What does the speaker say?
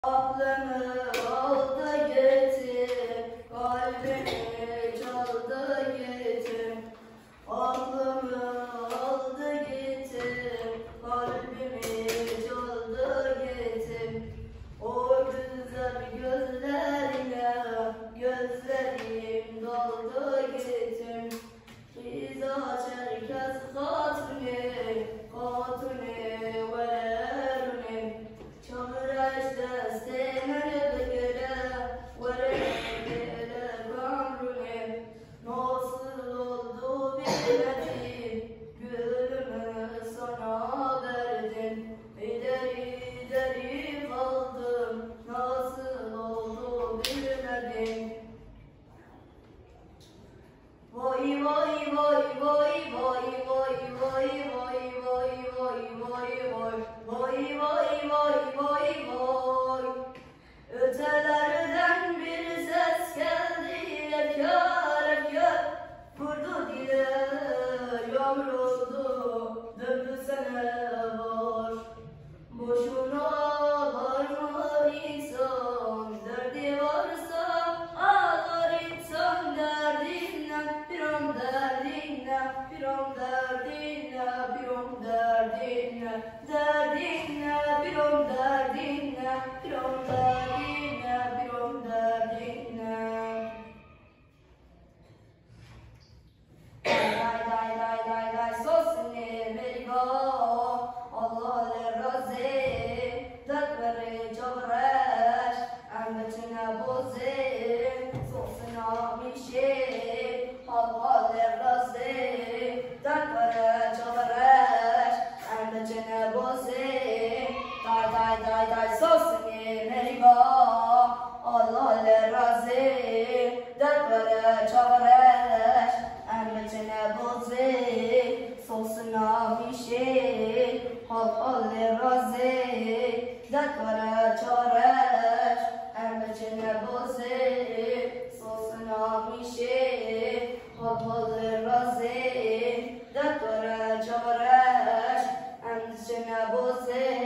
Aklımı aldı getir, kalbimi çaldı getir. Aklımı aldı getir, kalbimi çaldı getir. O güzel gözlerine gözlerim doldu getir. İza çerkez katuni, katuni veruni. Çağıraş desteğine bekle, verene gamrune. Nasıl oldu bilmedim, gülümü sana verdim. İderi deri kaldım, nasıl oldu bilmedim. Vay vay vay vay vay vay vay vay vay vay vay vay vay vay vay vay. Ötelerden bir ses geldi, efkar efkar vurdu dile, yavruldu döndü sene var. Boşuna varma insan, derdi varsa ağlar insan derdinden. Bir an derdinle, bir an derdinle, bir an derdinle, derdinle, bir an derdinle, bir an derdinle, bir an derdinle. Day day day day day sosne meriva, Allah le razı, dakvere çavreş, ambetine boze, sosna mişe, Allah le razı, dakvere çavreş, ambetine boze. Day day day day sosne meriva, Allah le razı, dakvere çavreş, ambetine boze, sosna mişe, Allah le razı, dakvere çavreş, ambetine boze, sosna mişe, Allah le razı, dakvere çavreş, ambetine boze.